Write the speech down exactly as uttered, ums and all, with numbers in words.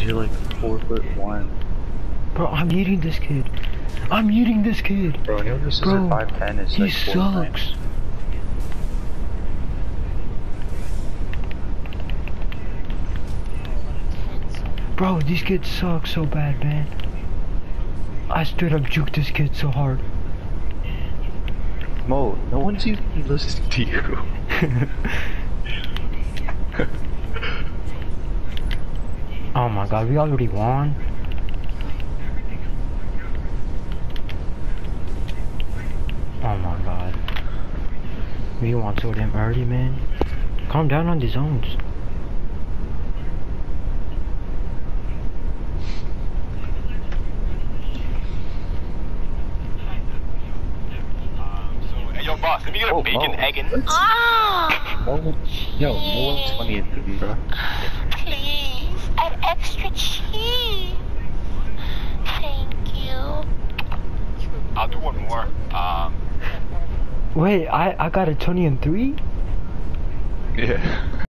you're like four foot one. Bro, I'm eating this kid. I'm eating this kid. Bro, you know this is Bro, five ten is he like sucks. Bro, these kids suck so bad, man. I straight up juked this kid so hard. Mo, no one's even listening to you. Oh my god, we already won. Oh my god. We won so damn early, man. Calm down on the zones. Yo, boss, let me get a Oh, bacon, Mo. egg, and... Ah! No one, yo, no one's funny at me, bro. Please, an extra cheese. Thank you. I'll do one more. Um... Wait, I, I got a twenty and three? Yeah.